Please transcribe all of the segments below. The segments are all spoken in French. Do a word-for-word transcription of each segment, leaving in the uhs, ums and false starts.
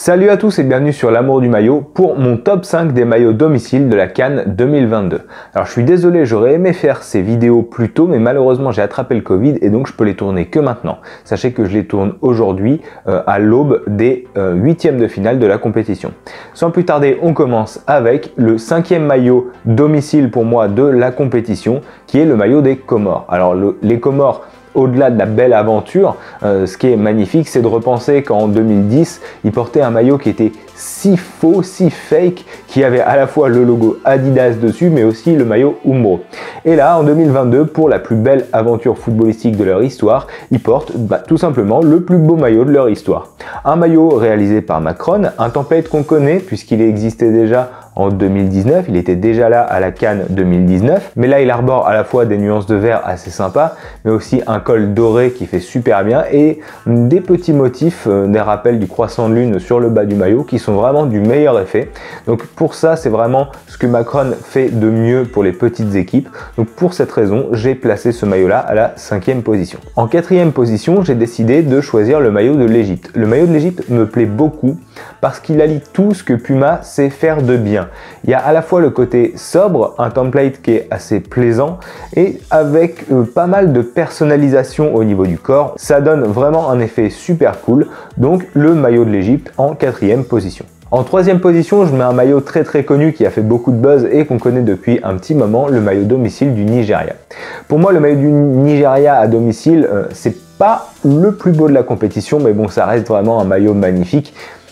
Salut à tous et bienvenue sur l'amour du maillot pour mon top cinq des maillots domicile de la CAN deux mille vingt-deux. Alors je suis désolé, j'aurais aimé faire ces vidéos plus tôt, mais malheureusement j'ai attrapé le Covid et donc je peux les tourner que maintenant. Sachez que je les tourne aujourd'hui euh, à l'aube des euh, huitièmes de finale de la compétition. Sans plus tarder, on commence avec le cinquième maillot domicile pour moi de la compétition, qui est le maillot des Comores. Alors le, les Comores, au-delà de la belle aventure, euh, ce qui est magnifique, c'est de repenser qu'en deux mille dix, ils portaient un maillot qui était si faux, si fake, qui avait à la fois le logo Adidas dessus, mais aussi le maillot Umbro. Et là, en deux mille vingt-deux, pour la plus belle aventure footballistique de leur histoire, ils portent bah, tout simplement le plus beau maillot de leur histoire. Un maillot réalisé par Macron, un template qu'on connaît puisqu'il existait déjà en deux mille dix-neuf, il était déjà là à la CAN deux mille dix-neuf, mais là il arbore à la fois des nuances de vert assez sympas, mais aussi un col doré qui fait super bien et des petits motifs, euh, des rappels du croissant de lune sur le bas du maillot qui sont vraiment du meilleur effet. Donc pour ça, c'est vraiment ce que Macron fait de mieux pour les petites équipes. Donc pour cette raison, j'ai placé ce maillot-là à la cinquième position. En quatrième position, j'ai décidé de choisir le maillot de l'Égypte. Le maillot de l'Égypte me plaît beaucoup parce qu'il allie tout ce que Puma sait faire de bien. Il y a à la fois le côté sobre, un template qui est assez plaisant et avec euh, pas mal de personnalisation au niveau du corps. Ça donne vraiment un effet super cool. Donc le maillot de l'Égypte en quatrième position. En troisième position, je mets un maillot très très connu qui a fait beaucoup de buzz et qu'on connaît depuis un petit moment, le maillot domicile du Nigeria. Pour moi, le maillot du Nigeria à domicile, euh, c'est pas le plus beau de la compétition, mais bon, ça reste vraiment un maillot magnifique.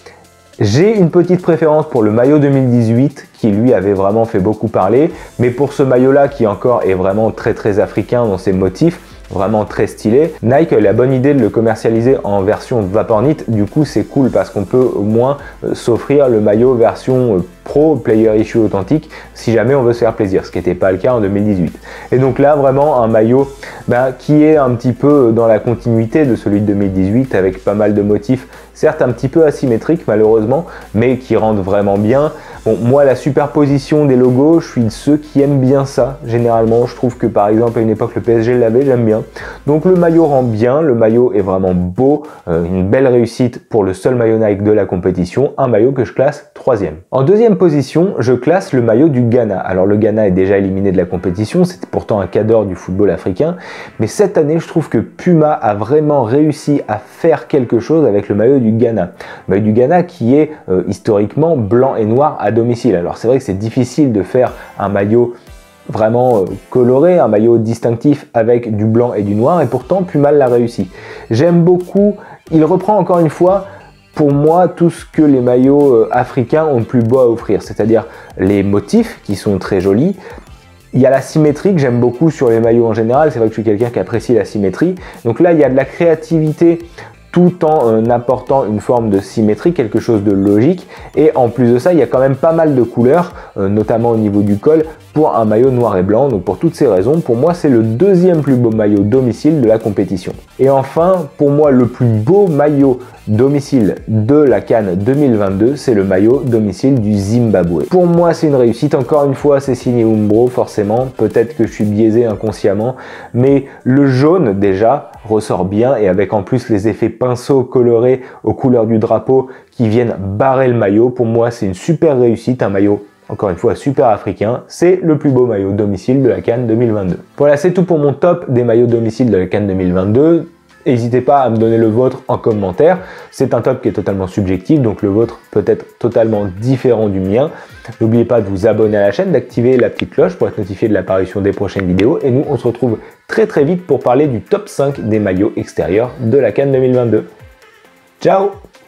J'ai une petite préférence pour le maillot deux mille dix-huit qui lui avait vraiment fait beaucoup parler, mais pour ce maillot là qui encore est vraiment très très africain dans ses motifs, vraiment très stylé, Nike a eu la bonne idée de le commercialiser en version Vapornit. Du coup c'est cool parce qu'on peut au moins euh, s'offrir le maillot version euh, Pro Player Issue authentique si jamais on veut se faire plaisir, ce qui n'était pas le cas en deux mille dix-huit. Et donc là vraiment un maillot bah, qui est un petit peu dans la continuité de celui de deux mille dix-huit avec pas mal de motifs, certes un petit peu asymétriques malheureusement, mais qui rendent vraiment bien. Bon, moi la superposition des logos, je suis de ceux qui aiment bien ça. Généralement je trouve que par exemple à une époque le P S G l'avait, j'aime bien. Donc le maillot rend bien, le maillot est vraiment beau, euh, une belle réussite pour le seul maillot Nike de la compétition, un maillot que je classe troisième. En deuxième position, je classe le maillot du Ghana. Alors le Ghana est déjà éliminé de la compétition, c'était pourtant un cadre du football africain, mais cette année je trouve que Puma a vraiment réussi à faire quelque chose avec le maillot du Ghana. Le maillot du Ghana qui est euh, historiquement blanc et noir à domicile. Alors c'est vrai que c'est difficile de faire un maillot vraiment euh, coloré, un maillot distinctif avec du blanc et du noir, et pourtant Puma l'a réussi. J'aime beaucoup, il reprend encore une fois pour moi tout ce que les maillots euh, africains ont de plus beau à offrir, c'est-à-dire les motifs qui sont très jolis. Il y a la symétrie que j'aime beaucoup sur les maillots en général, c'est vrai que je suis quelqu'un qui apprécie la symétrie. Donc là il y a de la créativité tout en euh, apportant une forme de symétrie, quelque chose de logique. Et en plus de ça, il y a quand même pas mal de couleurs, euh, notamment au niveau du col, pour un maillot noir et blanc. Donc pour toutes ces raisons, pour moi, c'est le deuxième plus beau maillot domicile de la compétition. Et enfin, pour moi, le plus beau maillot domicile de la CAN deux mille vingt-deux, c'est le maillot domicile du Zimbabwe. Pour moi, c'est une réussite. Encore une fois, c'est signé Umbro, forcément. Peut-être que je suis biaisé inconsciemment, mais le jaune, déjà, ressort bien, et avec en plus les effets pinceaux colorés aux couleurs du drapeau qui viennent barrer le maillot. Pour moi, c'est une super réussite, un maillot encore une fois super africain. C'est le plus beau maillot domicile de la CAN deux mille vingt-deux. Voilà, c'est tout pour mon top des maillots domicile de la CAN deux mille vingt-deux. N'hésitez pas à me donner le vôtre en commentaire. C'est un top qui est totalement subjectif, donc le vôtre peut être totalement différent du mien. N'oubliez pas de vous abonner à la chaîne, d'activer la petite cloche pour être notifié de l'apparition des prochaines vidéos. Et nous, on se retrouve très très vite pour parler du top cinq des maillots extérieurs de la CAN deux mille vingt-deux. Ciao!